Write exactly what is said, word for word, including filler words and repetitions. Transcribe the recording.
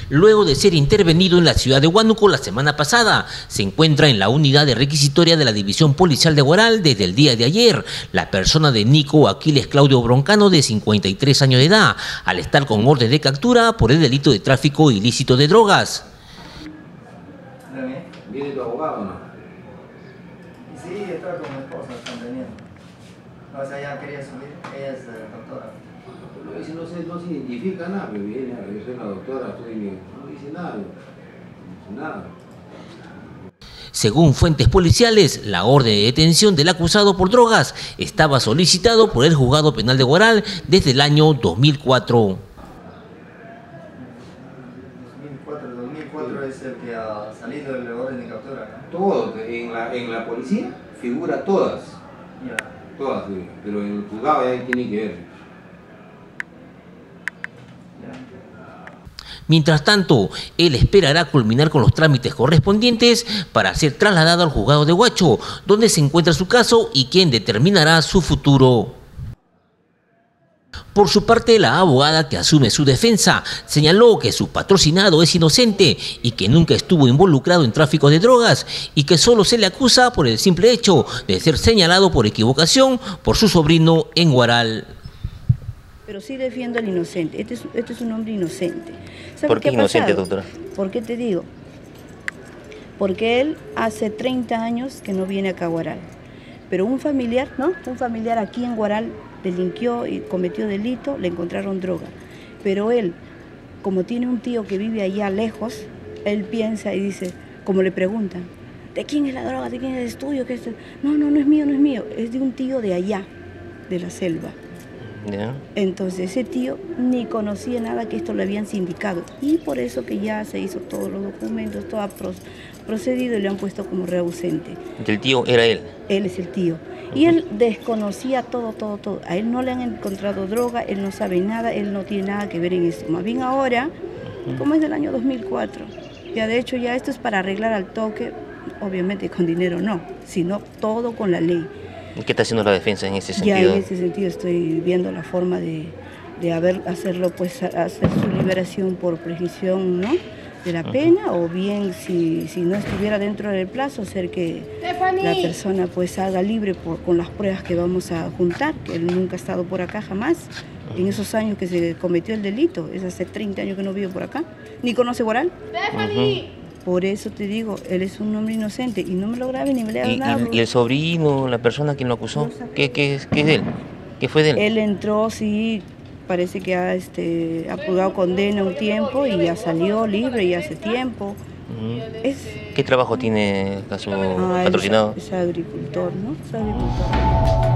luego de ser intervenido en la ciudad de Huánuco la semana pasada. Se encuentra en la unidad de requisitoria de la División Policial de Huaral desde el día de ayer. La persona de Nico Aquiles Claudio Broncano, de cincuenta y tres años de edad, al estar con orden de captura por el delito de tráfico ilícito de drogas. ¿Viene tu abogado o no? Sí, está con mi esposa, están teniendo. O sea, ya quería subir, ella es eh, doctora. No dice, no, se, no se identifica nada, pero viene, yo soy la doctora, estoy bien. No dice nada, no dice nada. Según fuentes policiales, la orden de detención del acusado por drogas estaba solicitado por el Juzgado Penal de Huaral desde el año dos mil cuatro. dos mil cuatro es el que ha salido de la orden de captura, ¿no? Todo, en la, en la policía figura todas. Ya. Todas, pero en el juzgado ya tiene que ver. Mientras tanto, él esperará culminar con los trámites correspondientes para ser trasladado al juzgado de Huacho, donde se encuentra su caso y quien determinará su futuro. Por su parte, la abogada que asume su defensa señaló que su patrocinado es inocente y que nunca estuvo involucrado en tráfico de drogas y que solo se le acusa por el simple hecho de ser señalado por equivocación por su sobrino en Huaral. Pero sí defiendo al inocente. Este es, este es un hombre inocente. ¿Por qué inocente, doctora? ¿Por qué te digo? Porque él hace treinta años que no viene acá a Huaral. Pero un familiar, ¿no? Un familiar aquí en Huaral delinquió y cometió delito, le encontraron droga. Pero él, como tiene un tío que vive allá lejos, él piensa y dice, como le preguntan, ¿de quién es la droga? ¿De quién es el tuyo? ¿Qué es? No, no, no es mío, no es mío. Es de un tío de allá, de la selva. Yeah. Entonces ese tío ni conocía nada que esto le habían sindicado y por eso que ya se hizo todos los documentos, todo ha procedido y le han puesto como reausente. ¿El tío era él? Él es el tío. Y él desconocía todo, todo, todo. A él no le han encontrado droga, él no sabe nada, él no tiene nada que ver en eso. Más bien ahora, como es del año dos mil cuatro, ya de hecho ya esto es para arreglar al toque, obviamente con dinero no, sino todo con la ley. ¿Qué está haciendo la defensa en ese sentido? Ya en ese sentido estoy viendo la forma de, de haber, hacerlo, pues hacer su liberación por prescripción, ¿no?, de la pena, uh-huh. O bien si, si no estuviera dentro del plazo, hacer que Stephanie. La persona pues salga libre por, con las pruebas que vamos a juntar, que él nunca ha estado por acá jamás, uh-huh. En esos años que se cometió el delito, es hace treinta años que no vive por acá, ni conoce Huaral. Uh-huh. Por eso te digo, él es un hombre inocente y no me lo grabe ni me le haga nada. ¿Y el sobrino, la persona quien lo acusó? ¿Qué, qué, qué es de él? ¿Qué fue de él? Él entró, sí, parece que ha, este, ha purgado condena un tiempo y ya salió libre y hace tiempo. Uh-huh. es, ¿Qué trabajo tiene su ah, patrocinado? Es, es agricultor, ¿no? Es agricultor.